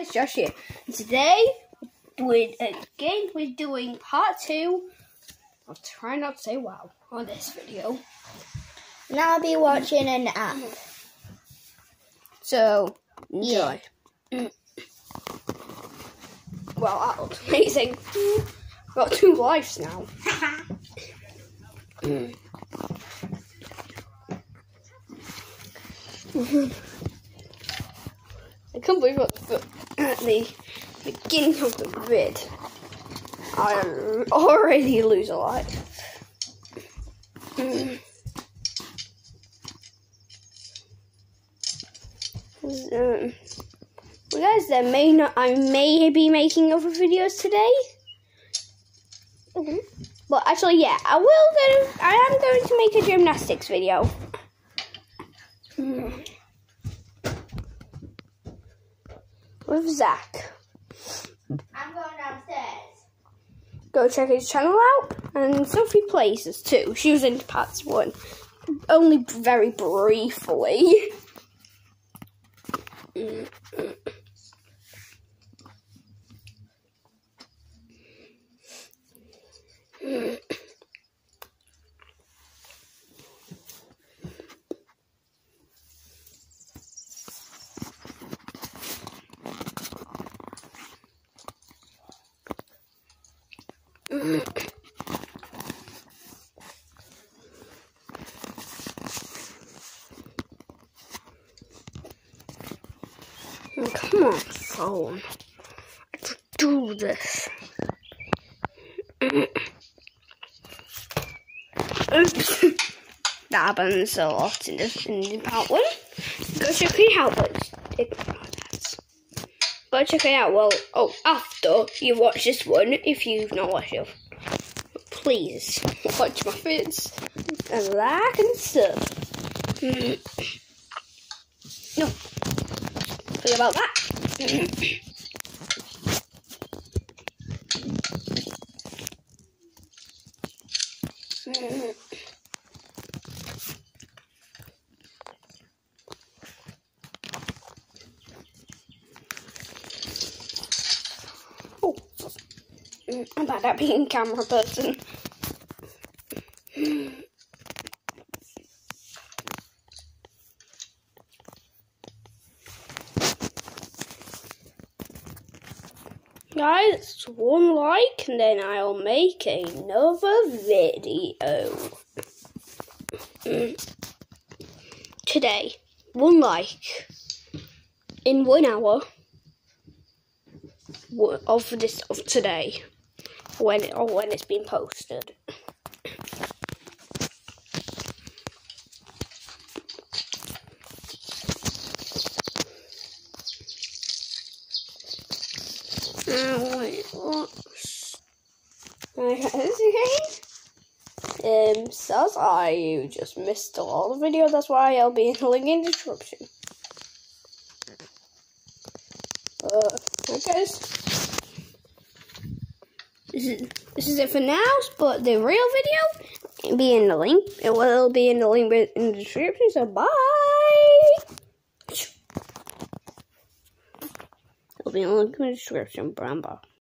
guys, Josh here. Today we're doing part 2 of Try Not to Say Wow on this video. And I'll be watching an app. So enjoy. Yeah. Well, that looks amazing. Got 2 lives now. I can't believe at the beginning of the vid, I already lose a life. Well, guys, I may be making other videos today. But actually, yeah, I am going to make a gymnastics video. With Zach. I'm going downstairs. Go check his channel out. And Sophie plays us too. She was in part 1. Only very briefly. Come on, phone. Let's do this. Oops. That happens a lot in part 1. Go check it out, Go check it out. Well, after you watch this one, if you've not watched it, please watch my vids and like and stuff. No, forget about that. I'm bad at being a camera person. Guys, 1 like and then I'll make another video. Today, 1 like in 1 hour of today when it's been posted. Wait, what? Says you just missed a lot of the video. That's why I'll be in the link in the description. Okay. This is it for now, but the real video will be in the link. It will be in the link in the description. So bye. It'll be in the link in the description. Bye.